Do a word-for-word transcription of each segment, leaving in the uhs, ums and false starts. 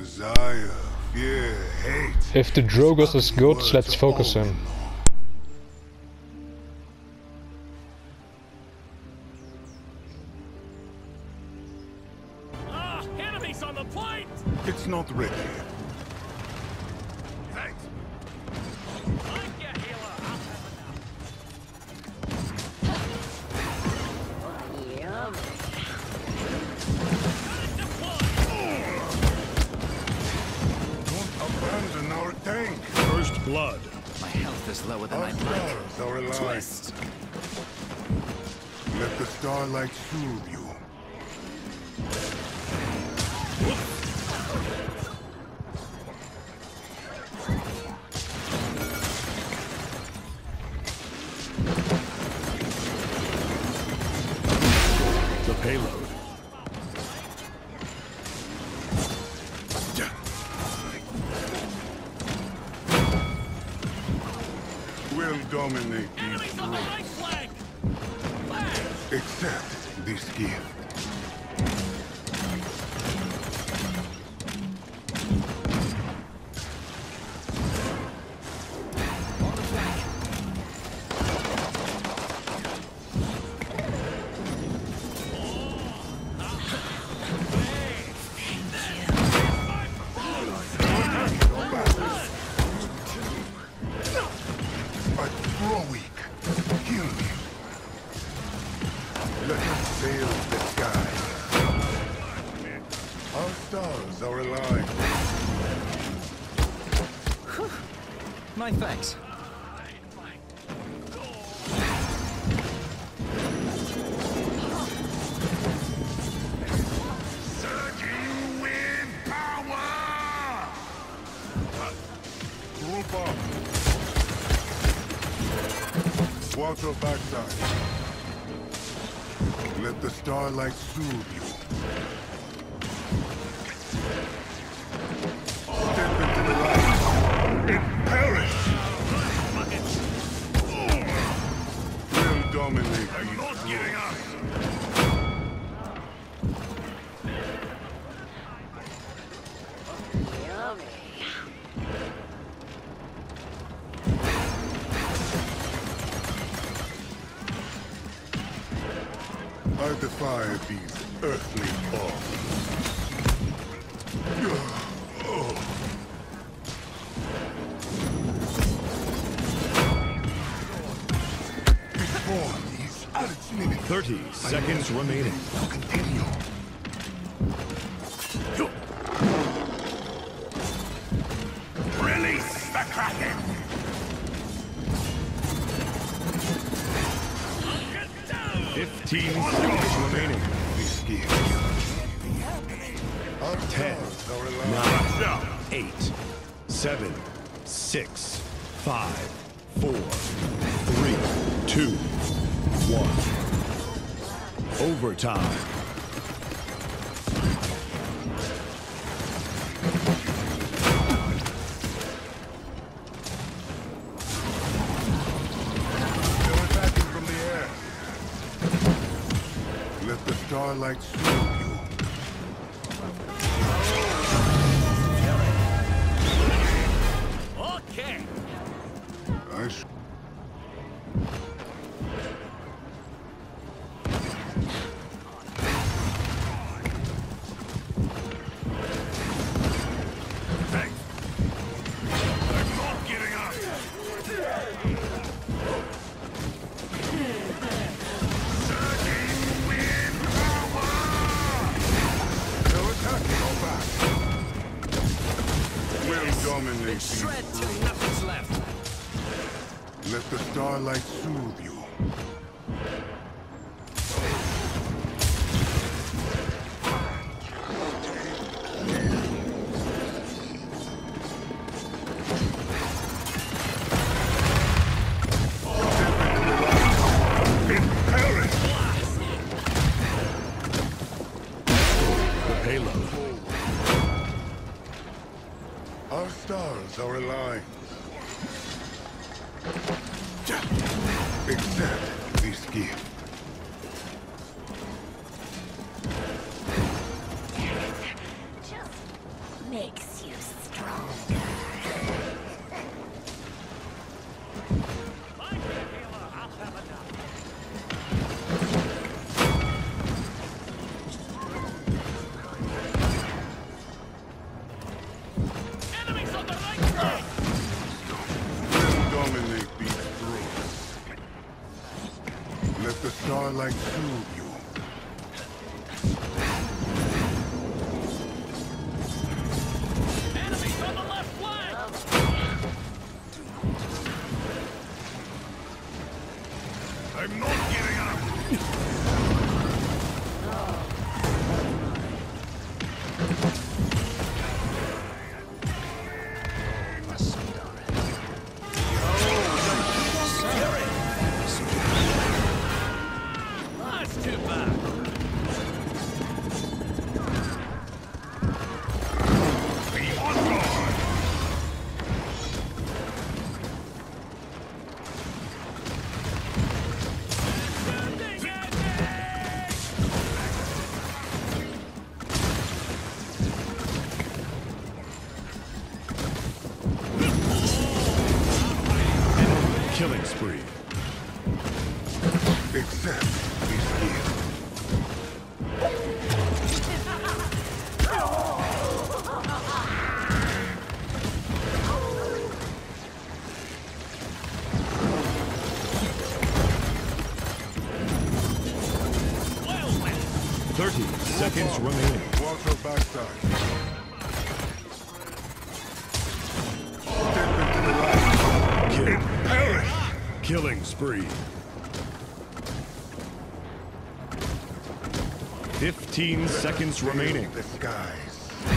Desire, fear, hate. If the Drogoth is good, let's focus him. Ah, enemies on the plate! It's not ready. Thanks. I get healer. I'll have Don't abandon our tank. First blood. My health is lower than Our I'd like. stars are alive. Twist. Let the starlight soothe you. The payload. We'll dominate these Enemies on the roads. right flank! Flash! Accept this gift. But grow weak. Heal me. Let us sail the sky. Our stars are aligned. My thanks. Surging wind power! Group up. Watch your backside. Let the starlight soothe you. Step into the light and perish! We'll dominate these roads. I defy these earthly bombs. This form is at its limit. Thirty seconds remaining. To continue. Release the Kraken! Fifteen seconds remaining. This gift. Our Ten, stars are alive. nine, eight, seven, six, five, four, three, two, one. Overtime. They're attacking from the air. Let the starlight soothe you. Okay. I sh Thanks. I'm not giving up. Surging wind power! They're attacking our back. We'll dominate these Shred till roads. nothing's left. Let the starlight soothe you. In Paris! The payload. Our stars are aligned. Accept this gift. Just makes you stronger. Find me a healer, I'll have enough. Enemies on the right side! Dominate these throats. Let the starlight soothe you. Enemies on the left flank! I'm not giving up. That's too bad. Be on guard. Killing spree. Accept these gifts. Well, well. Thirty seconds remaining. Watch her backside. Step into the light. Kill. Perish. Killing spree. Fifteen seconds remaining. The skies.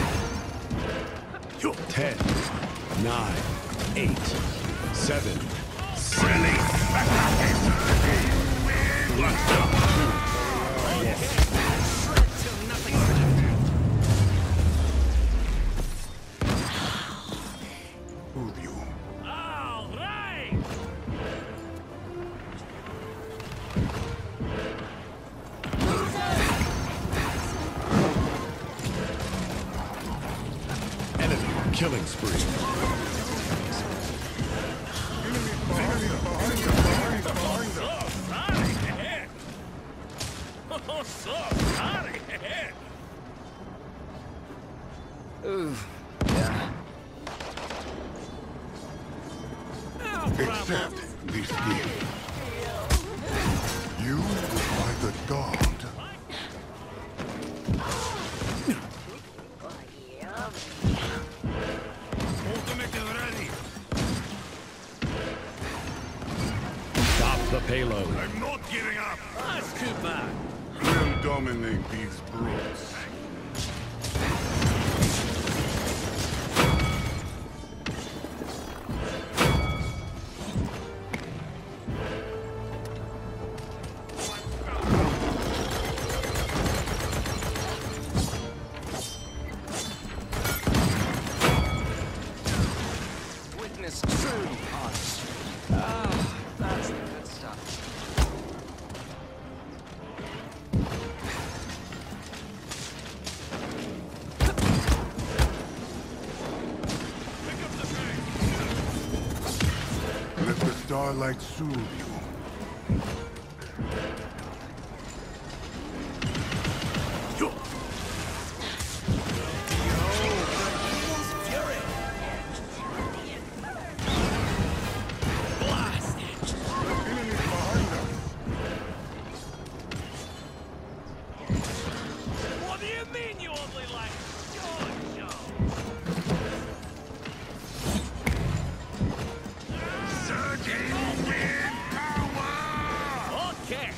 Ten, nine, eight, seven, six, Move you. All right! enemy killing spree. Enemies behind us, behind us, behind us, behind us. So sorry, ahead. Oh, so sorry, ahead. Ooh, yeah. No problem. Accept these gifts. You are the god. Ultimate is ready. Stop the payload. I'm not giving up. That's too bad. We'll dominate these brutes. Witness true artistry. Ah, that's the good stuff. Let the starlight soothe you. Enemies behind us. What do you mean you only like George? Surging with power! Okay.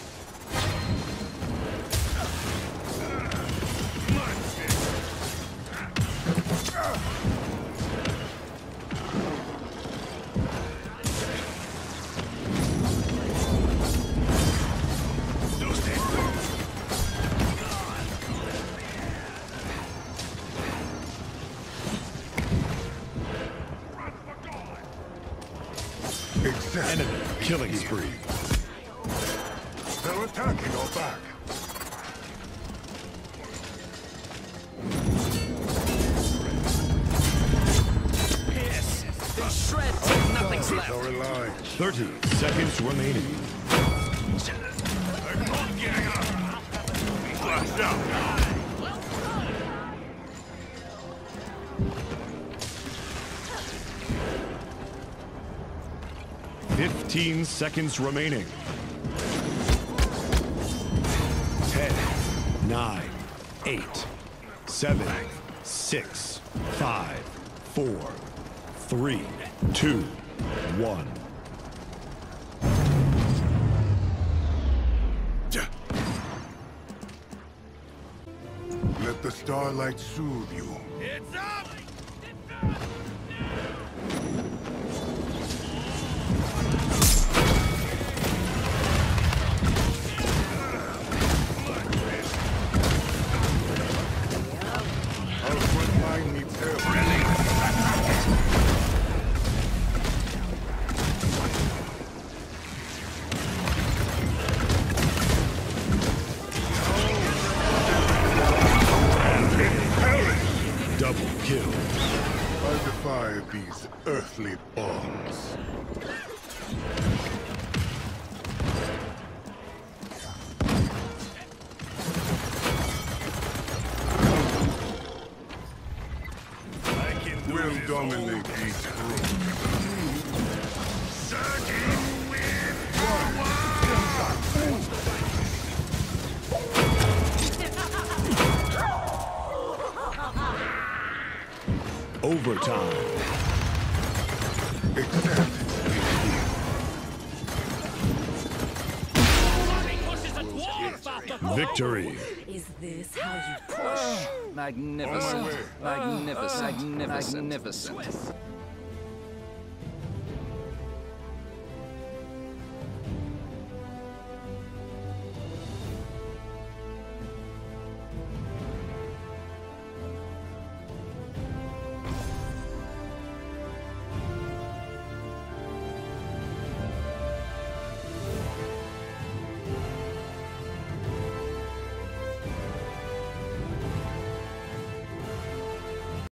Accept Enemy killing spree. They're attacking our back. Our line. thirty seconds remaining. Flash out. fifteen seconds remaining. ten, nine, eight, seven, six, five, four, three, two, one. Let the starlight soothe you. It's up! Our front line needs help. Double kill. I defy these earthly bombs. We'll dominate these rooms. Overtime. Except Pushes a dwarf after Victory. Is this how you push? Magnificent. On my way. Magnificent. Magnificent. Magnificent.